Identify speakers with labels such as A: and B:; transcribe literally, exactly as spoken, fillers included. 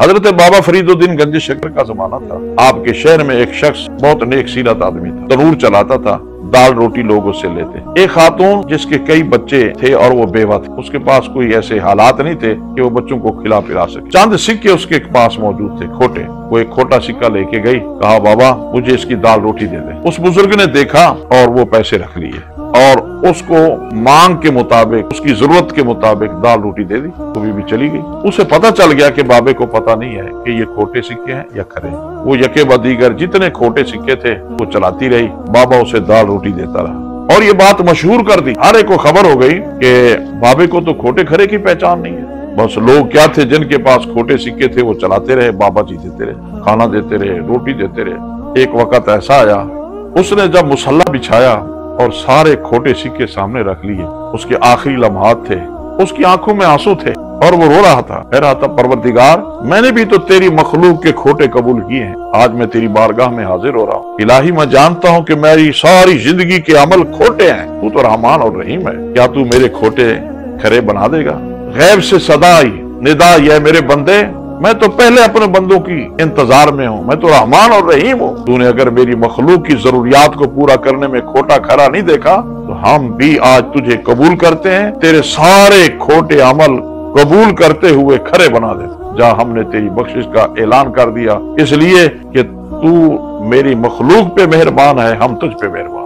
A: हजरत बाबा फरीदुद्दीन गंज शक्कर का जमाना था। आपके शहर में एक शख्स बहुत नेक सीरत आदमी था, तनूर चलाता था, दाल रोटी लोग उससे लेते। एक खातून जिसके कई बच्चे थे और वो बेवा थे, उसके पास कोई ऐसे हालात नहीं थे कि वो बच्चों को खिला पिला सके। चंद सिक्के उसके पास मौजूद थे, खोटे। वो एक खोटा सिक्का लेके गई, कहा बाबा मुझे इसकी दाल रोटी दे दे। उस बुजुर्ग ने देखा और वो पैसे रख लिए और उसको मांग के मुताबिक, उसकी जरूरत के मुताबिक दाल रोटी दे दी। तो बीबी चली गई। उसे पता चल गया कि बाबे को पता नहीं है कि ये खोटे सिक्के हैं या खरे। वो यके बदीगर जितने खोटे सिक्के थे वो चलाती रही, बाबा उसे दाल रोटी देता रहा। और ये बात मशहूर कर दी, हर एक को खबर हो गई कि बाबे को तो खोटे खरे की पहचान नहीं है। बस लोग क्या थे, जिनके पास खोटे सिक्के थे वो चलाते रहे, बाबा जी देते रहे, खाना देते रहे, रोटी देते रहे। एक वक्त ऐसा आया, उसने जब मुसल्ला बिछाया और सारे खोटे सिक्के सामने रख लिए, उसके आखिरी लम्हात थे, उसकी आंखों में आंसू थे और वो रो रहा था, कह रहा था परवरदिगार मैंने भी तो तेरी मखलूक के खोटे कबूल किए हैं, आज मैं तेरी बारगाह में हाजिर हो रहा हूँ। इलाही मैं जानता हूँ कि मेरी सारी जिंदगी के अमल खोटे हैं, तू तो रहमान और रहीम है, क्या तू मेरे खोटे खरे बना देगा। गैब से सदा आई निदा, ये मेरे बंदे मैं तो पहले अपने बंदों की इंतजार में हूँ, मैं तो रहमान और रहीम हूँ। तूने अगर मेरी मखलूक की जरूरियात को पूरा करने में खोटा खरा नहीं देखा तो हम भी आज तुझे कबूल करते हैं, तेरे सारे खोटे अमल कबूल करते हुए खरे बना देते। जहाँ हमने तेरी बख्शिश का ऐलान कर दिया, इसलिए कि तू मेरी मखलूक पे मेहरबान है, हम तुझ पे मेहरबान।